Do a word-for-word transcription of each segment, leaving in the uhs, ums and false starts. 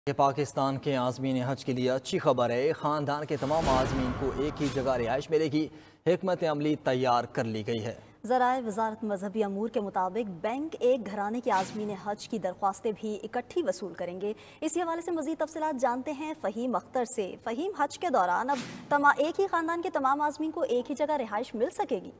ये पाकिस्तान के आज़मीन हज के लिए अच्छी खबर है। ख़ानदान के तमाम आज़मीन को एक ही जगह रिहाइश मिलेगी। हिकमत अमली तैयार कर ली गई है। ज़राए वज़ारत मजहबी अमूर के मुताबिक बैंक एक घराने के आज़मीन हज की दरख्वास्तें भी इकट्ठी वसूल करेंगे। इसी हवाले से मज़ीद तफसीलात जानते हैं फ़हीम अख्तर से। फ़हीम, हज के दौरान अब तमा एक ही ख़ानदान के तमाम आज़मीन को एक ही जगह रिहाइश मिल सकेगी?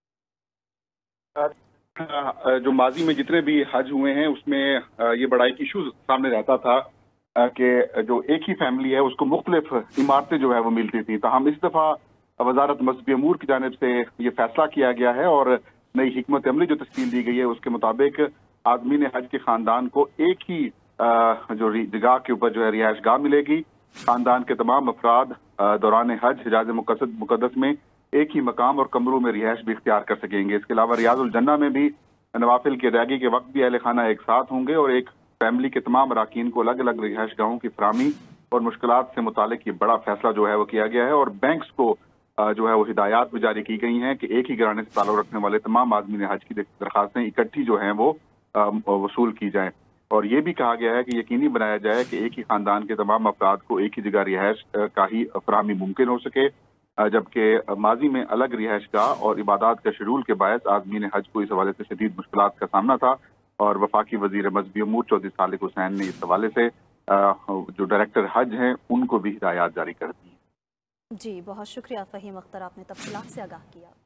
जो माजी में जितने भी हज हुए हैं उसमें ये बड़ा एक इशू सामने रहता था कि जो एक ही फैमिली है उसको मुख्तलिफ इमारतें जो है वो मिलती थी। तो हम इस दफ़ा वजारत मजहबी अमूर की जानिब से ये फैसला किया गया है और नई हिकमत अमली जो तश्कील दी गई है उसके मुताबिक आदमीन हज के खानदान को एक ही जो जगह के ऊपर जो है रिहाइश गाह मिलेगी। खानदान के तमाम अफराद दौरान हज हिजाज मुकद्दस में एक ही मकाम और कमरों में रिहाइश भी इख्तियार कर सकेंगे। इसके अलावा रियाजुल जन्ना में भी नवाफिल की अदायगी के वक्त भी अहले खाना एक साथ होंगे और एक फैमिली के तमाम अराकीन को अलग अलग रिहाइश गाहों की फराहमी और मुश्किलात से मुतालिक ये बड़ा फैसला जो है वो किया गया है और बैंक्स को जो है वो हिदायत भी जारी की गई हैं कि एक ही घराने से ताल्लुक रखने वाले तमाम आदमीन हज की दरखास्तें इकट्ठी जो हैं वो वसूल की जाएं। और ये भी कहा गया है कि यकीनी बनाया जाए कि एक ही खानदान के तमाम अफराद को एक ही जगह रिहाइश का ही फराहमी मुमकिन हो सके, जबकि माजी में अलग रिहाइश गाह और इबादत का शेड्यूल के बायस आदमीन हज को इस हवाले से शदीद मुश्किलात का सामना था। और वफाकी वजीर मजहबी अमूर चौधरी सालिक हुसैन ने इस हवाले से जो डायरेक्टर हज हैं उनको भी हिदायत जारी कर दी। जी, बहुत शुक्रिया फ़हीम अख्तर, आपने तफसीलात से आगाह किया।